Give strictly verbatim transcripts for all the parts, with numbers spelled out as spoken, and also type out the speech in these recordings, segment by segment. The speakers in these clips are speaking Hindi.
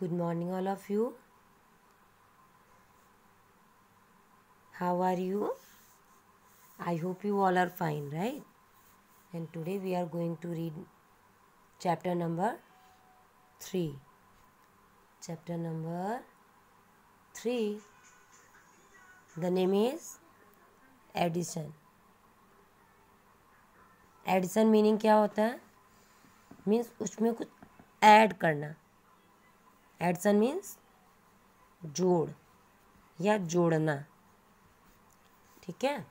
Good morning, all of you. How are you? I hope you all are fine, right? And today we are going to read chapter number three. Chapter number three. The name is addition. Addition meaning क्या होता है? मीन्स उसमें कुछ ऐड करना. एडिशन मीन्स जोड़ या जोड़ना. ठीक है.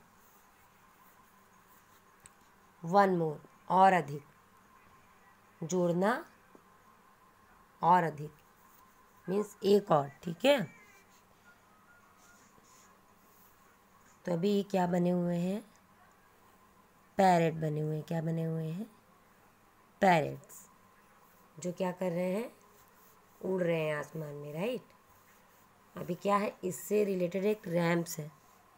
वन मोर, और अधिक. जोड़ना और अधिक मीन्स एक और. ठीक है. तो अभी क्या बने हुए हैं? पैरेट बने हुए हैं. क्या बने हुए हैं? पैरेट्स, जो क्या कर रहे हैं? उड़ रहे हैं आसमान में, राइट. अभी क्या है, इससे रिलेटेड एक रैम्प्स है.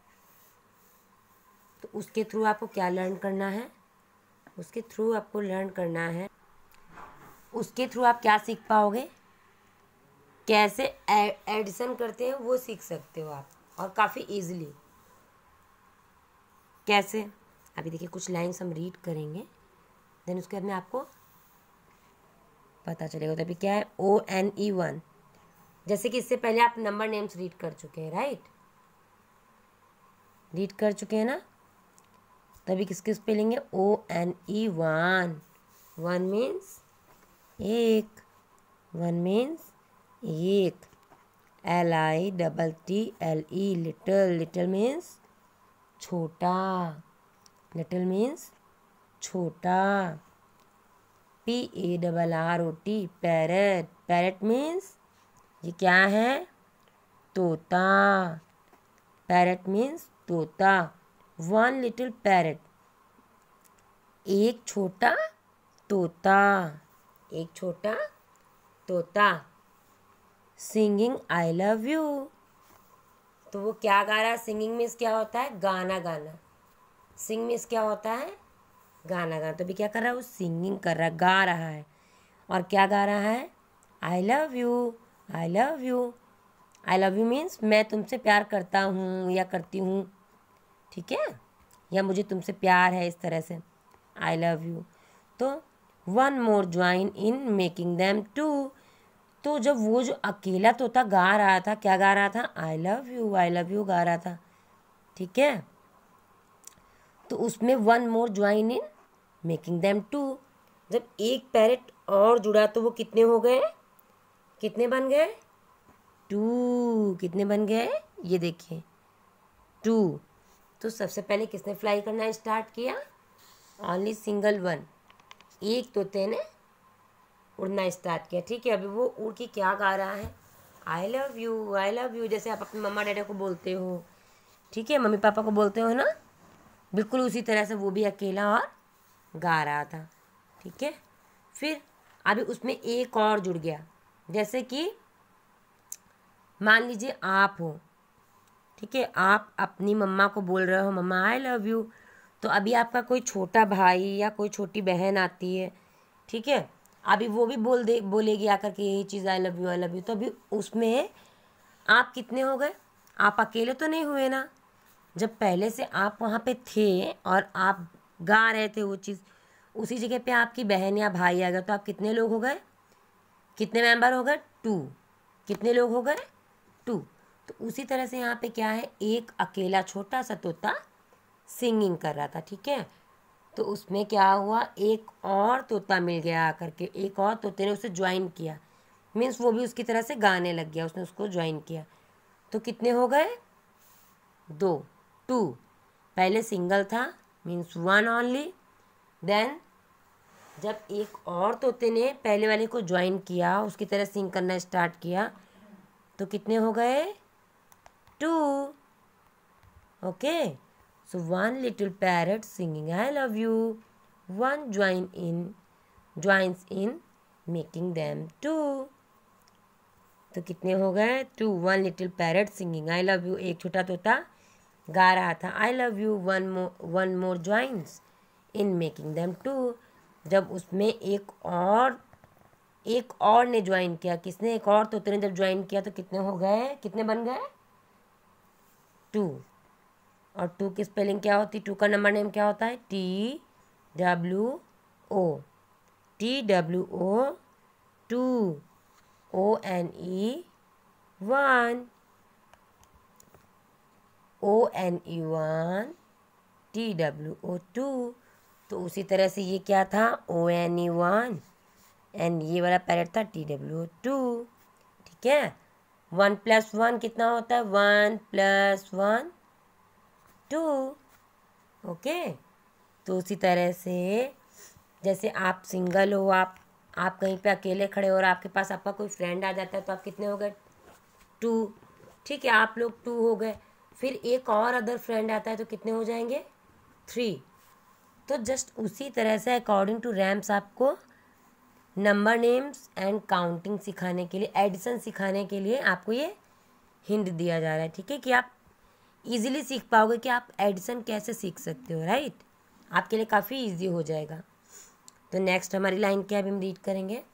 तो उसके थ्रू आपको क्या लर्न करना है? उसके थ्रू आपको लर्न करना है उसके थ्रू आप क्या सीख पाओगे? कैसे एडिशन करते हैं वो सीख सकते हो आप, और काफ़ी इजीली. कैसे? अभी देखिए कुछ लाइन्स हम रीड करेंगे, देन उसके बाद में आपको पता चलेगा. तो अभी क्या है? O N E one. जैसे कि इससे पहले आप नंबर नेम्स रीड कर चुके हैं, राइट. रीड कर चुके हैं ना. तभी किस किस पे लेंगे? O N E one. One means एक. वन मीन्स एक. L I double T L E little. Little means छोटा. लिटिल मीन्स छोटा. P A double R O T parrot. Parrot means ये क्या है? तोता. पैरेट मीन्स तोता. वन लिटिल पैरेट, एक छोटा तोता. एक छोटा तोता. Singing I love you. तो वो क्या गा रहा है? सिंगिंग मीन्स क्या होता है? गाना गाना. सिंग मीन्स क्या होता है? गाना गाना. तो भी क्या कर रहा है? वो सिंगिंग कर रहा है, गा रहा है. और क्या गा रहा है? I love you. I love you. I love you means मैं तुमसे प्यार करता हूँ या करती हूँ. ठीक है. या मुझे तुमसे प्यार है, इस तरह से. I love you. तो one more join in making them two. तो जब वो जो अकेला तोता गा रहा था, क्या गा रहा था? I love you. I love you गा रहा था. ठीक है. तो उसमें one more join in making them two. जब एक पैरेट और जुड़ा तो वो कितने हो गए? कितने बन गए? टू. कितने बन गए? ये देखिए, टू. तो सबसे पहले किसने फ्लाई करना स्टार्ट किया? Only single one. एक तोते ने उड़ना स्टार्ट किया. ठीक है. अभी वो उड़ के क्या गा रहा है? I love you. I love you. जैसे आप अपने मम्मा डैडी को बोलते हो, ठीक है, मम्मी पापा को बोलते हो ना, बिल्कुल उसी तरह से वो भी अकेला और गा रहा था. ठीक है. फिर अभी उसमें एक और जुड़ गया. जैसे कि मान लीजिए आप हो. ठीक है. आप अपनी मम्मा को बोल रहे हो, मम्मा आई लव यू. तो अभी आपका कोई छोटा भाई या कोई छोटी बहन आती है. ठीक है. अभी वो भी बोल दे बोलेगी आकर के यही चीज़, I love you I love you. तो अभी उसमें आप कितने हो गए? आप अकेले तो नहीं हुए ना. जब पहले से आप वहाँ पे थे और आप गा रहे थे वो चीज़, उसी जगह पे आपकी बहन या भाई आ गया, तो आप कितने लोग हो गए? कितने मेंबर हो गए? टू. कितने लोग हो गए? टू. तो उसी तरह से यहाँ पे क्या है? एक अकेला छोटा सा तोता सिंगिंग कर रहा था. ठीक है. तो उसमें क्या हुआ? एक और तोता मिल गया आकर के. एक और तोते ने उसे ज्वाइन किया. मीन्स वो भी उसकी तरह से गाने लग गया, उसने उसको ज्वाइन किया. तो कितने हो गए? दो. टू. पहले सिंगल था, मीन्स वन ओनली. देन जब एक और तोते ने पहले वाले को ज्वाइन किया, उसकी तरह सिंग करना स्टार्ट किया, तो कितने हो गए? Two. Okay. So one little parrot singing I love you. One join in, joins in making them two. तो कितने हो गए? Two. One little parrot singing I love you. एक छोटा तोता गा रहा था I love you. One more one more joins in making them two. जब उसमें एक और एक और ने ज्वाइन किया, किसने, एक और तोते ने जब ज्वाइन किया तो कितने हो गए, कितने बन गए, टू। और टू की स्पेलिंग क्या होती है, टू का नंबर नेम क्या होता है, T W O, T W O, two, O N E one, O N E one, T W O two. तो उसी तरह से ये क्या था, O N E one, and ये वाला पैरेट था टी डब्ल्यू ओ टू। ठीक है, वन प्लस वन कितना होता है, one plus one two. Okay, तो उसी तरह से जैसे आप सिंगल हो, आप आप कहीं पे अकेले खड़े हो और आपके पास आपका कोई फ्रेंड आ जाता है तो आप कितने हो गए, टू। ठीक है, आप लोग टू हो गए, फिर एक और अदर फ्रेंड आता है तो कितने हो जाएंगे, थ्री। तो जस्ट उसी तरह से अकॉर्डिंग टू रैम्स आपको नंबर नेम्स एंड काउंटिंग सिखाने के लिए, एडिशन सिखाने के लिए आपको ये हिंट दिया जा रहा है। ठीक है, कि आप इजीली सीख पाओगे कि आप एडिशन कैसे सीख सकते हो, राइट, आपके लिए काफ़ी इजी हो जाएगा। तो नेक्स्ट हमारी लाइन क्या है, अभी हम रीड करेंगे,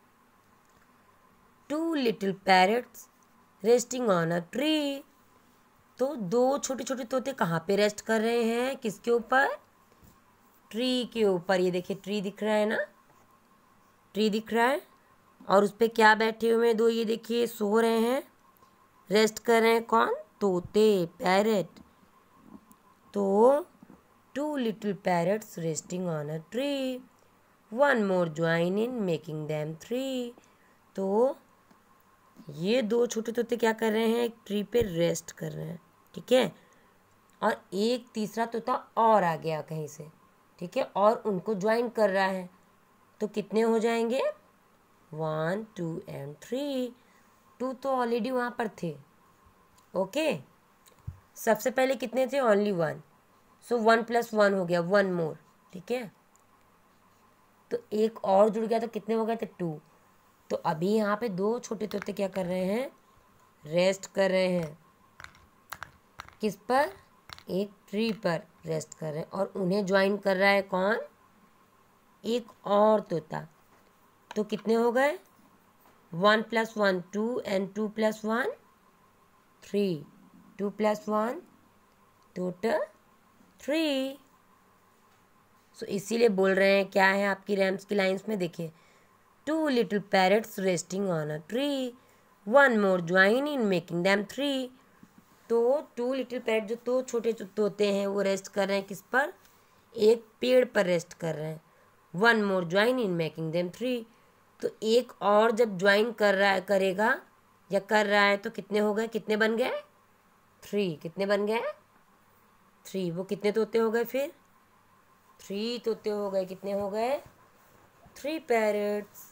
two little parrots resting on a tree. तो दो छोटे छोटे तोते कहाँ पे रेस्ट कर रहे हैं, किसके ऊपर, ट्री के ऊपर। ये देखिए ट्री दिख रहा है ना, ट्री दिख रहा है, और उस पर क्या बैठे हुए हैं दो, ये देखिए सो रहे हैं, रेस्ट कर रहे हैं, कौन, तोते, पैरट। तो two little parrots resting on a tree, one more join in making them three. तो ये दो छोटे तोते क्या कर रहे हैं, एक ट्री पे रेस्ट कर रहे हैं। ठीक है, और एक तीसरा तोता और आ गया कहीं से, ठीक है, और उनको ज्वाइन कर रहा है। तो कितने हो जाएंगे, one two and three. Two तो ऑलरेडी वहाँ पर थे, ओके, सबसे पहले कितने थे, only one, so one plus one हो गया, वन मोर। ठीक है, तो एक और जुड़ गया तो कितने हो गए थे, टू। तो अभी यहाँ पे दो छोटे तोते क्या कर रहे हैं, रेस्ट कर रहे हैं, किस पर, एक ट्री पर रेस्ट कर रहे हैं, और उन्हें ज्वाइन कर रहा है कौन, एक और तोता। तो कितने हो गए, one plus one two, and two plus one three, two plus one total three. So इसीलिए बोल रहे हैं, क्या है आपकी रैम्स की लाइंस में, देखिए, two little parrots resting on a tree, one more join in making them three. तो टू लिटिल पैरट जो दो छोटे तोते हैं वो रेस्ट कर रहे हैं किस पर, एक पेड़ पर रेस्ट कर रहे हैं, one more join in making them three. तो एक और जब ज्वाइन कर रहा है, करेगा या कर रहा है, तो कितने हो गए, कितने बन गए, थ्री। कितने बन गए, थ्री। वो कितने तोते हो गए फिर, थ्री तोते हो गए, कितने हो गए, थ्री पैरट्स।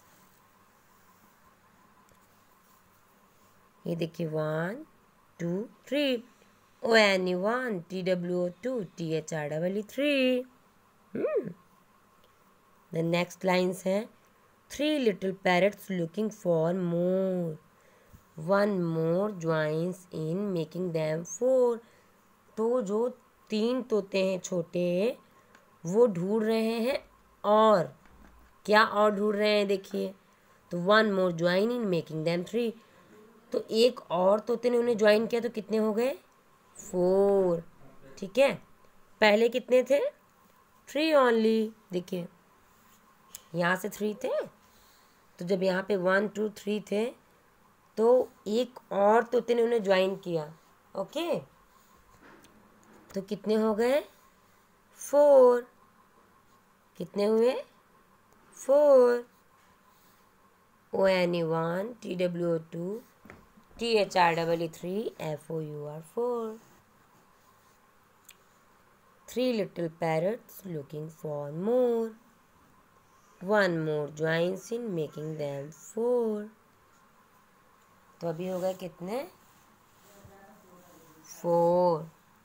ये देखिए, one two three, O N E one, T W O two, T H R double three. The next lines हैं, three little parrots looking for more, one more joins in making them four. तो जो तीन तोते हैं छोटे, वो ढूंढ रहे हैं, और क्या और ढूंढ रहे हैं, देखिए, तो one more join in making them three. तो एक और तोते ने उन्हें ज्वाइन किया तो कितने हो गए, फोर। ठीक है, पहले कितने थे, थ्री ओनली। देखिए यहाँ से थ्री थे, तो जब यहाँ पे वन टू थ्री थे तो एक और तोते ने उन्हें ज्वाइन किया, ओके, तो कितने हो गए, फोर। कितने हुए, four. O N E one, T W O two, T H R double three, F O U R four. Three little parrots looking for more, one more joins in making them four. तो अभी हो गए कितने, four.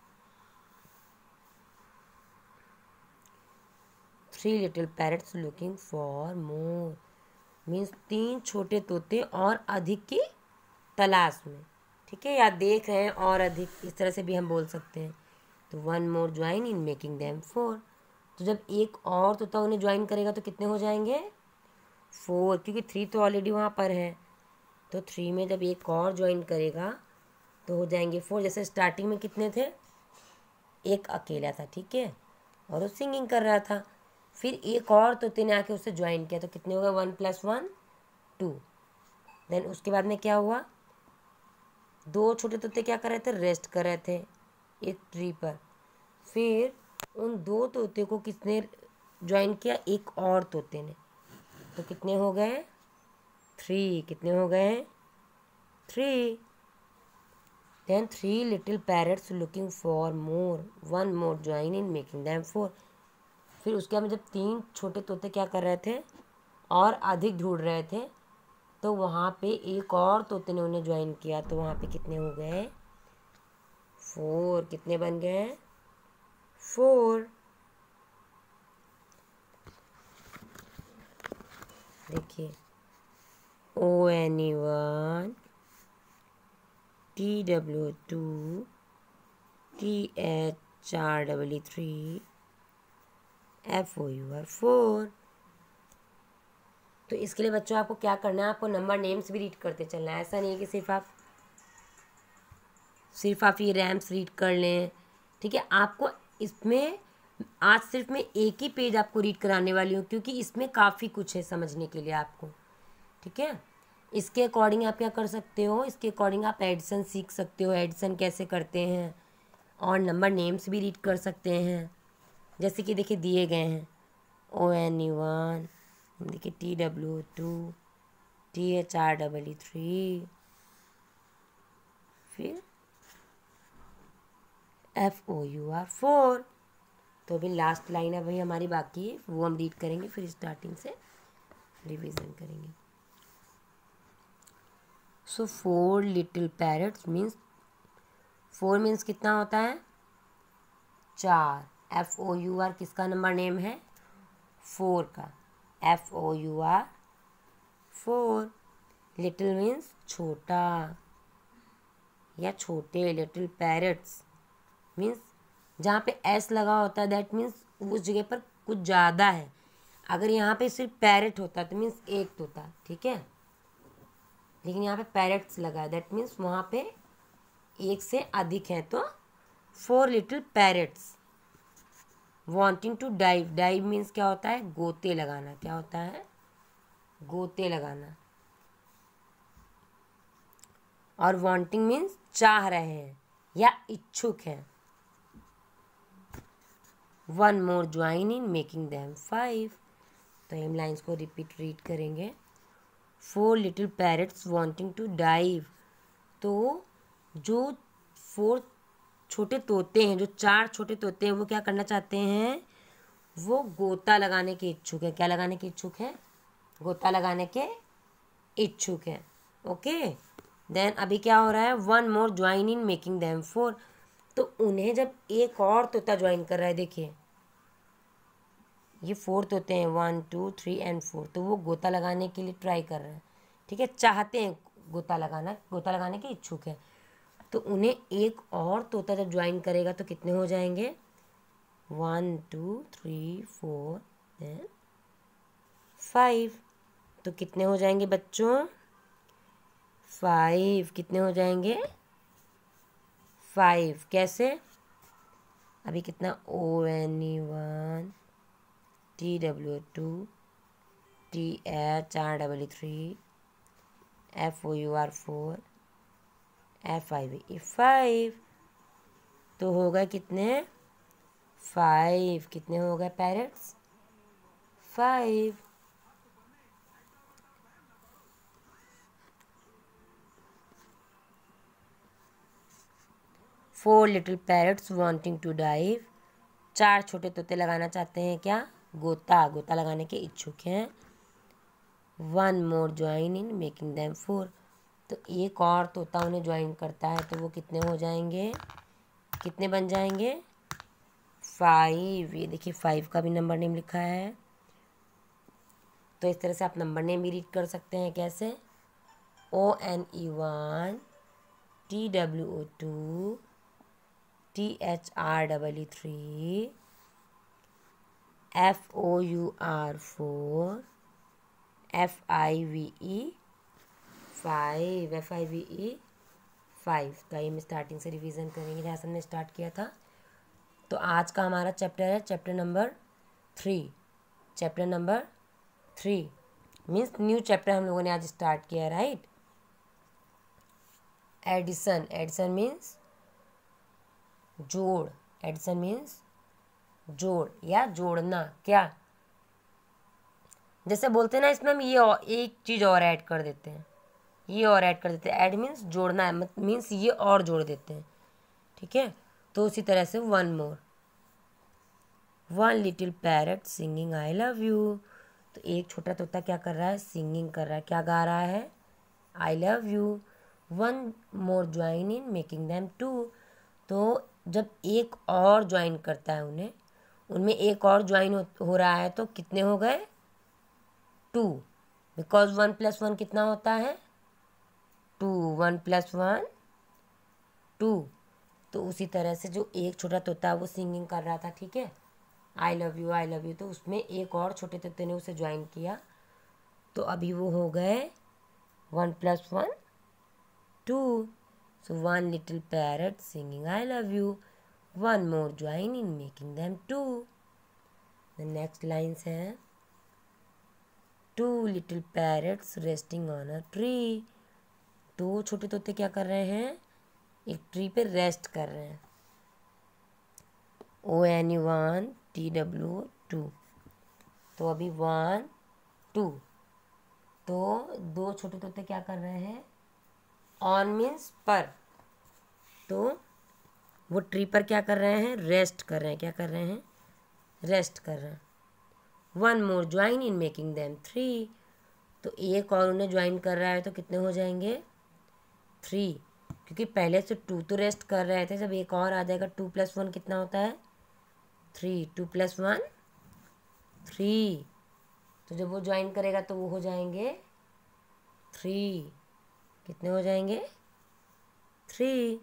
Three little parrots looking for more means तीन छोटे तोते और अधिक की तलाश में। ठीक है, या देख रहे हैं और अधिक, इस तरह से भी हम बोल सकते हैं। तो one more join in making them four. तो जब एक और तोता उन्हें ज्वाइन करेगा तो कितने हो जाएंगे, फोर, क्योंकि थ्री तो ऑलरेडी वहाँ पर है, तो थ्री में जब एक और ज्वाइन करेगा तो हो जाएंगे फोर। जैसे स्टार्टिंग में कितने थे, एक अकेला था, ठीक है, और वो सिंगिंग कर रहा था, फिर एक और तोते ने आके उसे ज्वाइन किया, तो कितने हो गए, one plus one two. Then उसके बाद में क्या हुआ, दो छोटे तोते क्या कर रहे थे, रेस्ट कर रहे थे एक ट्री पर, फिर उन दो तोते को किसने ज्वाइन किया, एक और तोते ने, तो कितने हो गए, थ्री। कितने हो गए, three. Then three little parrots looking for more, one more join in making them four. फिर उसके बाद जब तीन छोटे तोते क्या कर रहे थे, और अधिक ढूंढ रहे थे, तो वहाँ पे एक और तोते ने उन्हें ज्वाइन किया, तो वहाँ पे कितने हो गए, फोर। कितने बन गए, फोर। देखिए, O N E one, T W two, T H R double three, F O U R four. तो इसके लिए बच्चों आपको क्या करना है, आपको नंबर नेम्स भी रीड करते चलना है। ऐसा नहीं है कि सिर्फ आप सिर्फ आप ये रैम्स रीड कर लें, ठीक है। आपको इसमें आज सिर्फ मैं एक ही पेज आपको रीड कराने वाली हूँ, क्योंकि इसमें काफ़ी कुछ है समझने के लिए आपको, ठीक है। इसके अकॉर्डिंग आप क्या कर सकते हो, इसके अकॉर्डिंग आप एडिशन सीख सकते हो, एडिशन कैसे करते हैं, और नंबर नेम्स भी रीड कर सकते हैं। जैसे कि देखिए दिए गए हैं, ओ एन ई वन, देखिए T W two, T H R double three, फिर F O U R four. तो अभी लास्ट लाइन है भाई हमारी बाकी है, वो हम रीड करेंगे, फिर स्टार्टिंग से रिवीजन करेंगे। So four little parrots means, four means कितना होता है, चार। एफ ओ यू आर किसका नंबर नेम है, फोर का, F O U R four. Little means छोटा या छोटे, लिटिल पैरट्स मीन्स जहाँ पे एस लगा होता है दैट मीन्स उस जगह पर कुछ ज़्यादा है। अगर यहाँ पे सिर्फ पैरट होता तो मीन्स एक होता, ठीक है, लेकिन यहाँ पे पैरट्स लगा है दैट मीन्स वहाँ पे एक से अधिक है, तो four little parrots wanting to dive. Dive means क्या होता है, गोते लगाना। क्या होता है, गोते लगाना। और वांटिंग मीन्स चाह रहे हैं या इच्छुक हैं। One more join in making them five. तो हम लाइन्स को रिपीट रीड करेंगे। Four little parrots wanting to dive, तो जो फोर छोटे तोते हैं, जो चार छोटे तोते हैं, वो क्या करना चाहते हैं, वो गोता लगाने के इच्छुक है। क्या लगाने के इच्छुक है, गोता लगाने के इच्छुक है, ओके। देन अभी क्या हो रहा है, one more join in making them four. तो उन्हें जब एक और तोता ज्वाइन कर रहा है, देखिए ये फोर तोते हैं, one two three and four, तो वो गोता लगाने के लिए ट्राई कर रहे हैं, ठीक है, चाहते हैं गोता लगाना, गोता लगाने के इच्छुक है। तो उन्हें एक और तोता जब ज्वाइन करेगा तो कितने हो जाएंगे, one two three four then five. तो कितने हो जाएंगे बच्चों, फाइव। कितने हो जाएंगे, फाइव। कैसे, अभी कितना, O N E one, T W two, T H R double three, F O U R four, F I V E five. तो हो गए कितने, फाइव। कितने हो गए parrots, five. Four little parrots wanting to dive, चार छोटे तोते लगाना चाहते हैं क्या, गोता, गोता लगाने के इच्छुक हैं। One more join in making them four, तो एक और तोता उन्हें ज्वाइन करता है, तो वो कितने हो जाएंगे, कितने बन जाएंगे, फाइव। ये देखिए फाइव का भी नंबर नेम लिखा है। तो इस तरह से आप नंबर नेम भी रीड कर सकते हैं। कैसे, O N E one, T W O two, T H R double three, F O U R four, F I V E five, F I V E five. तो आइए हम स्टार्टिंग से रिवीजन करेंगे जहाँ से हमने स्टार्ट किया था। तो आज का हमारा चैप्टर है chapter number three. Chapter number three means new chapter हम लोगों ने आज स्टार्ट किया, राइट। एडिशन, एडिशन मीन्स जोड़, एडिशन मीन्स जोड़ या जोड़ना। क्या जैसे बोलते हैं ना, इसमें हम ये और, एक चीज़ और ऐड कर देते हैं, ये और ऐड कर देते हैं। ऐड मीन्स जोड़ना है, मीन्स ये और जोड़ देते हैं, ठीक है। तो उसी तरह से one more, one little parrot singing I love you. तो एक छोटा तोता क्या कर रहा है, सिंगिंग कर रहा है, क्या गा रहा है, I love you. One more join in making them two. तो जब एक और ज्वाइन करता है उन्हें, उनमें एक और ज्वाइन हो, हो रहा है तो कितने हो गए, two. Because one plus one कितना होता है, two. One plus one two. तो उसी तरह से जो एक छोटा तोता वो सिंगिंग कर रहा था, ठीक है, I love you I love you, तो उसमें एक और छोटे तोते ने उसे ज्वाइन किया। तो अभी वो हो गए one plus one two. So one little parrot singing I love you, one more join in making them two. The next lines हैं, two little parrots resting on a tree. दो छोटे तोते क्या कर रहे हैं, एक ट्री पे रेस्ट कर रहे हैं। O N U one T W two. तो अभी वन टू, तो दो छोटे तोते क्या कर रहे हैं, ऑन मीन्स पर, तो वो ट्री पर क्या कर रहे हैं, रेस्ट कर रहे हैं। क्या कर रहे हैं, रेस्ट कर रहे हैं। One more join in making them three. तो एक और उन्हें ज्वाइन कर रहा है तो कितने हो जाएंगे, थ्री। क्योंकि पहले से टू तो रेस्ट कर रहे थे, जब एक और आ जाएगा टू प्लस वन कितना होता है, three. Two plus one three. तो जब वो ज्वाइन करेगा तो वो हो जाएंगे थ्री। कितने हो जाएंगे, three.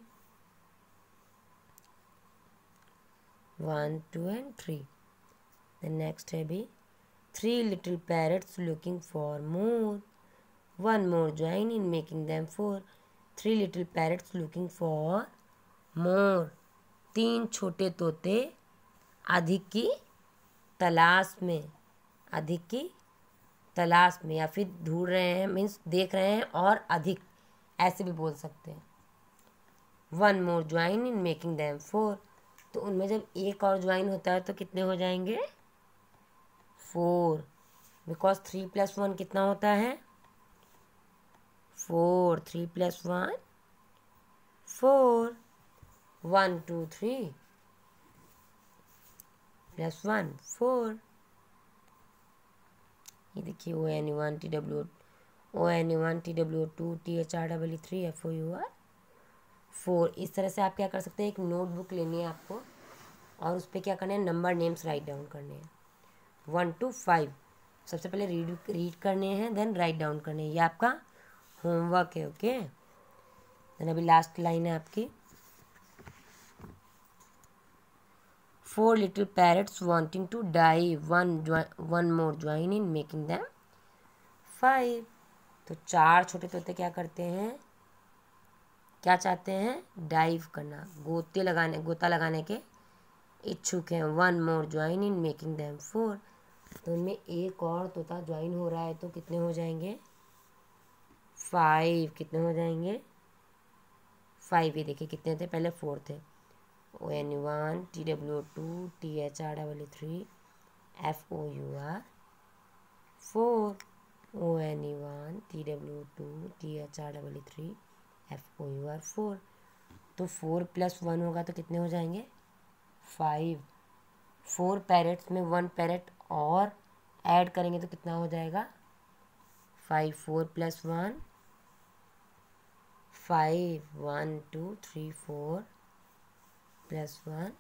One two and three. The next है भी, three little parrots looking for more, one more join in making them four. Three little parrots looking for more. तीन छोटे तोते अधिक की तलाश में, अधिक की तलाश में, या फिर ढूंढ रहे हैं मीन्स देख रहे हैं, और अधिक ऐसे भी बोल सकते हैं। One more join in making them four. तो उनमें जब एक और ज्वाइन होता है तो कितने हो जाएंगे, four. Because three plus one कितना होता है, four. Three plus one four. One two three plus one four. ये देखिए, O N one T W O N one T W two T H R double three F O U R four. इस तरह से आप क्या कर सकते हैं, एक नोटबुक लेनी है आपको और उस पर क्या करना है, नंबर नेम्स राइट डाउन करने हैं, वन टू फाइव। सबसे पहले रीड रीड करने हैं, देन राइट डाउन करने हैं। ये आपका होमवर्क है, ओके। देन अभी लास्ट लाइन है आपकी, four little parrots wanting to die, one one more join in making them five. तो चार छोटे तोते क्या करते हैं, क्या चाहते हैं, डाइव करना, गोते लगाने, गोता लगाने के इच्छुक हैं। One more join in making them four. तो उनमें एक और तोता ज्वाइन हो रहा है तो कितने हो जाएंगे, फाइव। कितने हो जाएंगे, फाइव। ये देखिए कितने थे, पहले फोर थे। O N one T W two T H R double three F O U R four. O N one T W two T H R double three F O U R four. तो फोर प्लस वन होगा तो कितने हो जाएंगे, फाइव। फोर पैरेट्स में वन पैरेट और ऐड करेंगे तो कितना हो जाएगा, five. Four plus one five. One two three four plus one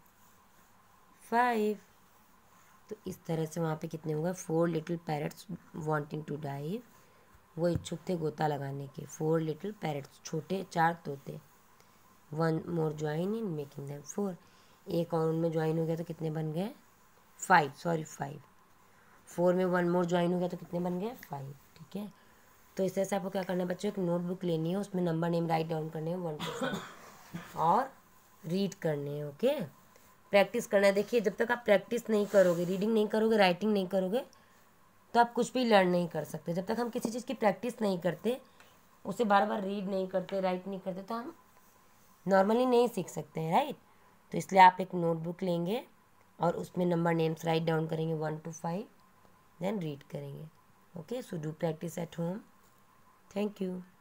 five. तो इस तरह से वहाँ पे कितने होंगे, four little parrots wanting to dive, वो इच्छुक थे गोता लगाने के। फोर लिटिल पैरट्स, छोटे चार तोते। One more join in making them four. एक और उनमें ज्वाइन हो गया तो कितने बन गए, फाइव। Sorry five. फोर में वन मोर ज्वाइन हो गया तो कितने बन गए, फाइव। ठीक है, तो इस तरह से आपको क्या करना है बच्चों, एक नोटबुक लेनी है, उसमें नंबर नेम राइट डाउन करने हैं वन टू फाइव और रीड करने हैं। ओके, प्रैक्टिस करना है। देखिए जब तक आप प्रैक्टिस नहीं करोगे, रीडिंग नहीं करोगे, राइटिंग नहीं करोगे, तो आप कुछ भी लर्न नहीं कर सकते। जब तक हम किसी चीज़ की प्रैक्टिस नहीं करते, उसे बार बार रीड नहीं करते, राइट नहीं करते, तो हम नॉर्मली नहीं सीख सकते हैं, राइट। तो इसलिए आप एक नोटबुक लेंगे और उसमें नंबर नेम्स राइट डाउन करेंगे one two five, then read करेंगे। Okay, so do practice at home. Thank you.